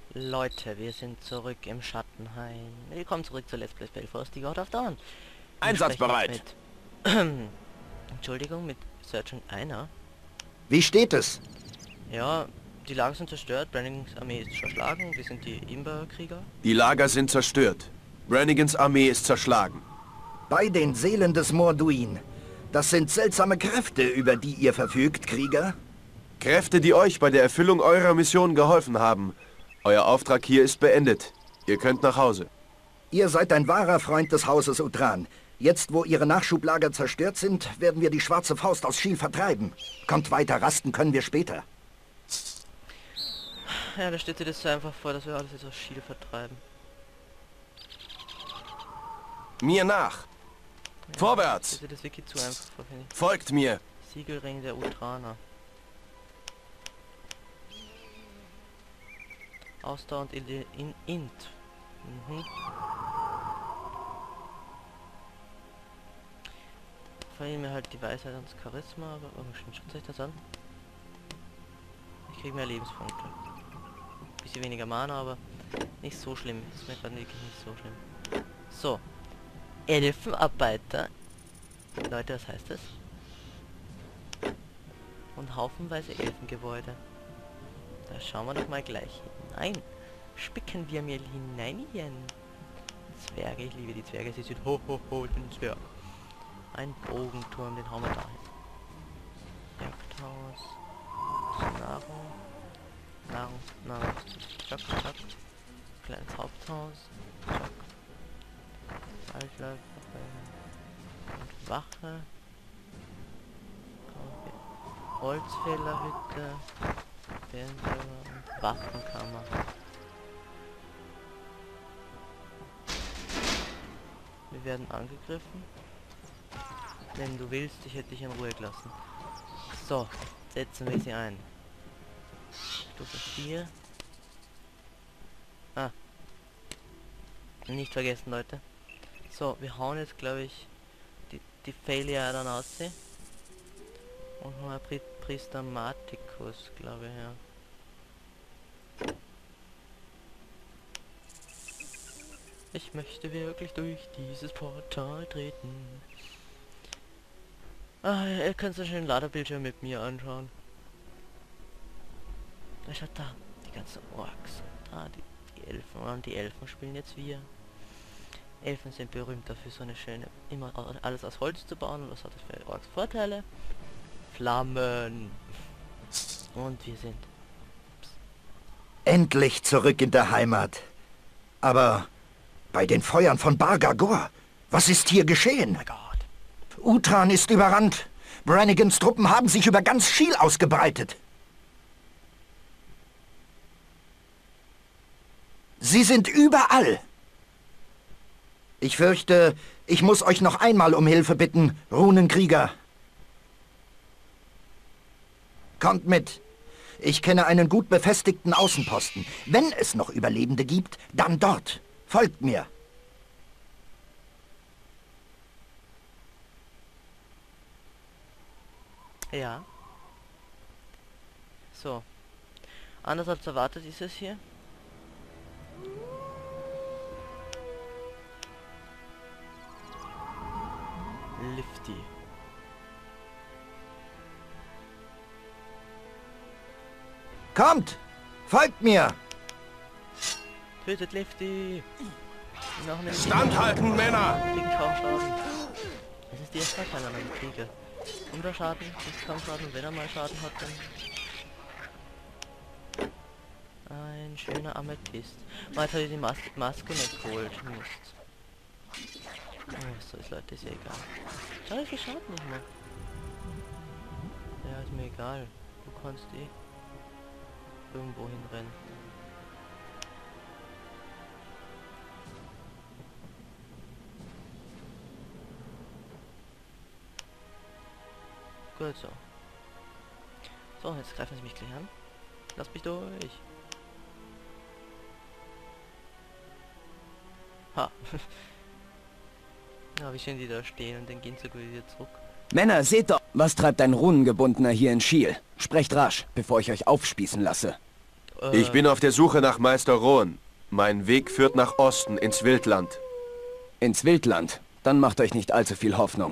Leute, wir sind zurück im Schattenhain. Willkommen zurück zu Let's Play Belfast, die God of Dawn. Einsatzbereit. Entschuldigung, mit Sergeant Einer. Wie steht es? Ja, die Lager sind zerstört, Brannigans Armee ist verschlagen, wir sind die Imber-Krieger. Die Lager sind zerstört. Brannigans Armee ist zerschlagen. Bei den Seelen des Morduin. Das sind seltsame Kräfte, über die ihr verfügt, Krieger. Kräfte, die euch bei der Erfüllung eurer Mission geholfen haben. Euer Auftrag hier ist beendet. Ihr könnt nach Hause. Ihr seid ein wahrer Freund des Hauses Utran. Jetzt, wo ihre Nachschublager zerstört sind, werden wir die schwarze Faust aus Schiel vertreiben. Kommt weiter, rasten können wir später. Ja, da steht dir das so einfach vor, dass wir alles jetzt aus Schiel vertreiben. Mir nach. Ja, Vorwärts. steht dir das wirklich zu einfach vor, finde ich. Folgt mir. Siegelring der Utraner. Ausdauer und Int. Verlieren mir halt die Weisheit und das Charisma, aber schaut euch das an. Ich kriege mehr Lebenspunkte. Bisschen weniger Mana, aber nicht so schlimm. Ist mir gerade wirklich nicht so schlimm. So. Elfenarbeiter. Leute, was heißt das? Und haufenweise Elfengebäude. Da schauen wir doch mal gleich hinein. Spicken wir mir hinein. Zwerge, ich liebe die Zwerge. Sie sind ho ho ho, ich bin ein Zwerg. Ein Bogenturm, den hauen wir da hin. Jagdhaus. Nahrung. Zack, zack. Kleines Haupthaus. Zack. Waldläufer. Und Wache. Okay. Holzfällerhütte. Und Waffenkammer. Wir werden angegriffen. Wenn du willst, ich hätte dich in Ruhe gelassen. So, setzen wir sie ein. Stufe 4. Ah. Nicht vergessen, Leute. So, wir hauen jetzt, glaube ich, die Failure dann aus. Und mal Priester Marticus, glaube ich, ja. Ich möchte wirklich durch dieses Portal treten. Ah, ihr könnt so schön Laderbildschirm mit mir anschauen. Da schaut da, die ganzen Orks. Da, die Elfen. Und die Elfen spielen jetzt wir. Elfen sind berühmt dafür, so eine schöne, immer alles aus Holz zu bauen. Und was hat das für Orks Vorteile? Flammen. Und wir sind... Endlich zurück in der Heimat. Aber bei den Feuern von Bargagor, was ist hier geschehen? Oh mein Gott. Utran ist überrannt. Brannigans Truppen haben sich über ganz Schiel ausgebreitet. Sie sind überall. Ich fürchte, ich muss euch noch einmal um Hilfe bitten, Runenkrieger. Kommt mit. Ich kenne einen gut befestigten Außenposten. Wenn es noch Überlebende gibt, dann dort. Folgt mir. Ja. So. Anders als erwartet ist es hier. Lifty. Kommt! Folgt mir! Tötet Lifty! Noch eine Standhalten, Männer! kriegen kaum Schaden. Es ist die erste Teil an einem Krieger. Unterschaden, ist kaum Schaden, und wenn er mal Schaden hat, dann... Ein schöner Amethyst. Oh, jetzt habe ich die Maske nicht geholt. Mist. Oh, so ist, Leute, ist ja egal. Schau, ich Schaden nicht mehr. Ja, ist mir egal. Du kannst irgendwo hinrennen. Gut so. So, jetzt greifen sie mich gleich an. Lass mich durch. Ha. Ja, wie schön die da stehen und dann gehen sie wieder zurück. Männer, seht doch, was treibt ein Runengebundener hier in Schiel? Sprecht rasch, bevor ich euch aufspießen lasse. Ich bin auf der Suche nach Meister Rohan. Mein Weg führt nach Osten, ins Wildland. Ins Wildland? Dann macht euch nicht allzu viel Hoffnung.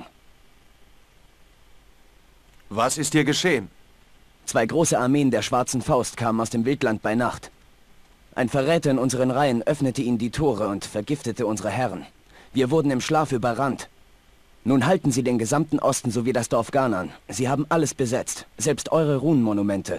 Was ist hier geschehen? 2 große Armeen der Schwarzen Faust kamen aus dem Wildland bei Nacht. Ein Verräter in unseren Reihen öffnete ihnen die Tore und vergiftete unsere Herren. Wir wurden im Schlaf überrannt. Nun halten sie den gesamten Osten sowie das Dorf Ganan. Sie haben alles besetzt, selbst eure Runenmonumente.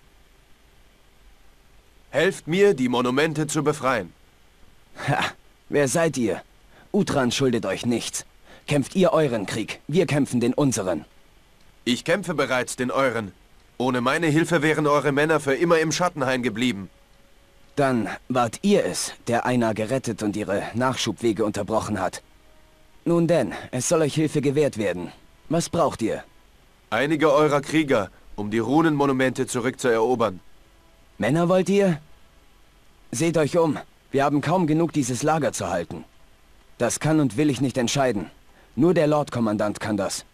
Helft mir, die Monumente zu befreien. Ha, wer seid ihr? Utran schuldet euch nichts. Kämpft ihr euren Krieg, wir kämpfen den unseren. Ich kämpfe bereits den euren. Ohne meine Hilfe wären eure Männer für immer im Schattenhain geblieben. Dann wart ihr es, der Einar gerettet und ihre Nachschubwege unterbrochen hat. Nun denn, es soll euch Hilfe gewährt werden. Was braucht ihr? Einige eurer Krieger, um die Runenmonumente zurückzuerobern. Männer wollt ihr? Seht euch um. Wir haben kaum genug, dieses Lager zu halten. Das kann und will ich nicht entscheiden. Nur der Lordkommandant kann das.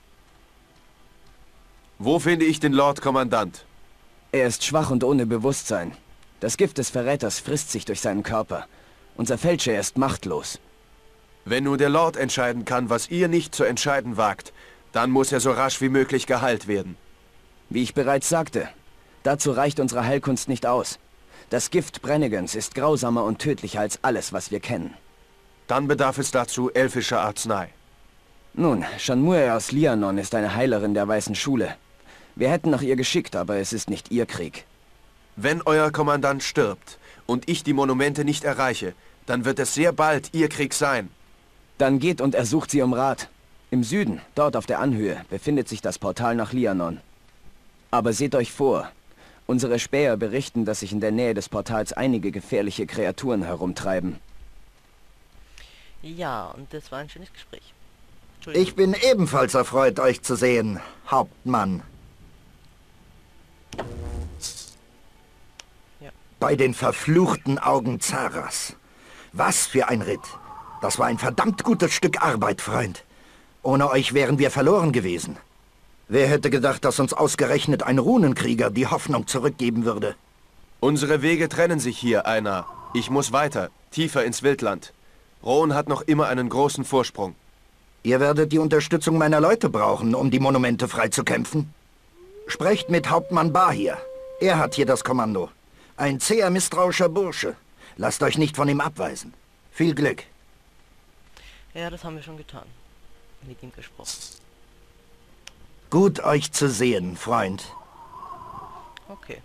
Wo finde ich den Lordkommandant? Er ist schwach und ohne Bewusstsein. Das Gift des Verräters frisst sich durch seinen Körper. Unser Feldherr ist machtlos. Wenn nur der Lord entscheiden kann, was ihr nicht zu entscheiden wagt, dann muss er so rasch wie möglich geheilt werden. Wie ich bereits sagte, dazu reicht unsere Heilkunst nicht aus. Das Gift Brennigans ist grausamer und tödlicher als alles, was wir kennen. Dann bedarf es dazu elfischer Arznei. Nun, Shanmue aus Lianon ist eine Heilerin der Weißen Schule. Wir hätten nach ihr geschickt, aber es ist nicht ihr Krieg. Wenn euer Kommandant stirbt und ich die Monumente nicht erreiche, dann wird es sehr bald ihr Krieg sein. Dann geht und ersucht sie um Rat. Im Süden, dort auf der Anhöhe, befindet sich das Portal nach Lianon. Aber seht euch vor. Unsere Späher berichten, dass sich in der Nähe des Portals einige gefährliche Kreaturen herumtreiben. Ja, und das war ein schönes Gespräch. Ich bin ebenfalls erfreut, euch zu sehen, Hauptmann. Ja. Bei den verfluchten Augen Zaras. Was für ein Ritt. Das war ein verdammt gutes Stück Arbeit, Freund. Ohne euch wären wir verloren gewesen. Wer hätte gedacht, dass uns ausgerechnet ein Runenkrieger die Hoffnung zurückgeben würde? Unsere Wege trennen sich hier, Einar. Ich muss weiter, tiefer ins Wildland. Rohan hat noch immer einen großen Vorsprung. Ihr werdet die Unterstützung meiner Leute brauchen, um die Monumente freizukämpfen. Sprecht mit Hauptmann Bahir. Er hat hier das Kommando. Ein zäher, misstrauischer Bursche. Lasst euch nicht von ihm abweisen. Viel Glück. Ja, das haben wir schon getan. Mit ihm gesprochen. Gut, euch zu sehen, Freund. Okay.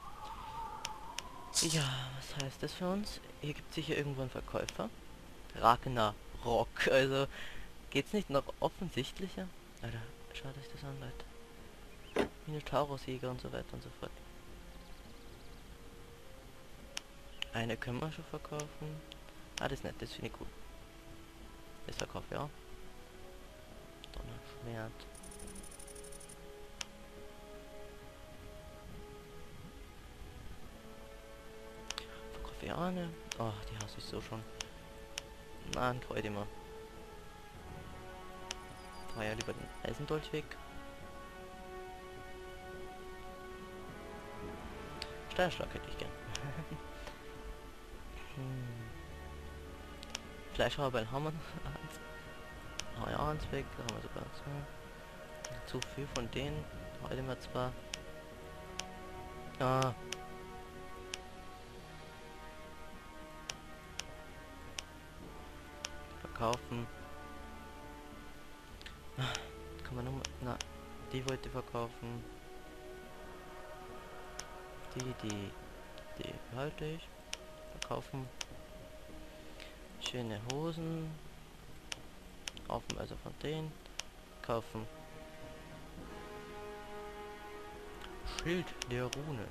Ja, was heißt das für uns? Hier gibt es sicher irgendwo einen Verkäufer. Ragnar Rock, also geht's nicht noch offensichtlicher? Alter, schaut euch das an, Leute. Minotaurus-Jäger und so weiter und so fort. Eine können wir schon verkaufen. Ah, das ist nett, das finde ich gut. Das verkaufe ich auch. Donnerschwert. Verkaufe ich auch eine. Oh, die hasse ich so schon. Nein, treu dir mal. Ja lieber den Eisendolch weg. Steinschlag hätte ich gern. Fleischhaber haben wir noch eins. Hau ja eins weg, da haben wir sogar zwei. Zu viel von denen. Heute mal zwei. Ah. Verkaufen. Kann man nur... Na, die wollte verkaufen. Die behalte ich. Verkaufen. Schöne Hosen. Kaufen also von denen. Kaufen. Schild der Runen.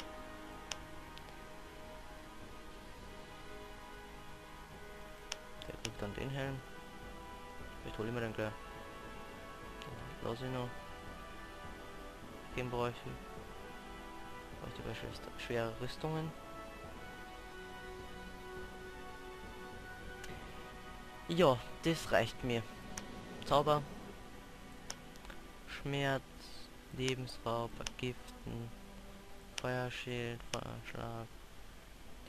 Der kriegt dann den Helm. Ich hole mir dann gleich. Lass ich noch. Den bräuchte bei schwere Rüstungen. Ja, das reicht mir. Zauber. Schmerz. Lebensraub. Vergiften. Feuerschild. Feuerschlag.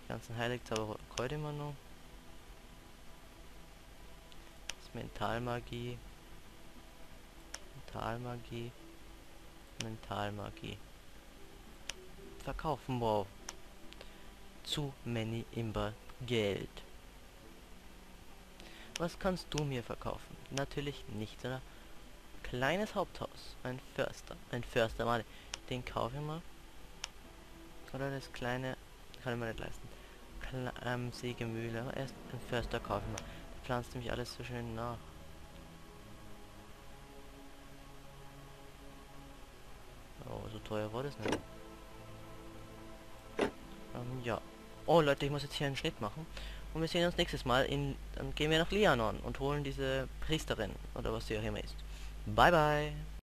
Die ganzen Heiligzauber heute immer noch. Das Mentalmagie. Mentalmagie. Mentalmagie. Verkaufen, wow. Zu many Imber Geld. Was kannst du mir verkaufen? Natürlich nichts, oder? Kleines Haupthaus. Ein Förster, warte. Den kaufe ich mal. Oder das kleine... Kann ich mir nicht leisten. Sägemühle. Aber erst ein Förster kaufe ich mal. Der pflanzt nämlich alles so schön nach. Oh, so teuer war das nicht. Ja. Oh Leute, ich muss jetzt hier einen Schnitt machen. Und wir sehen uns nächstes Mal in... Dann gehen wir nach Lianon und holen diese Priesterin. Oder was sie auch immer ist. Bye bye.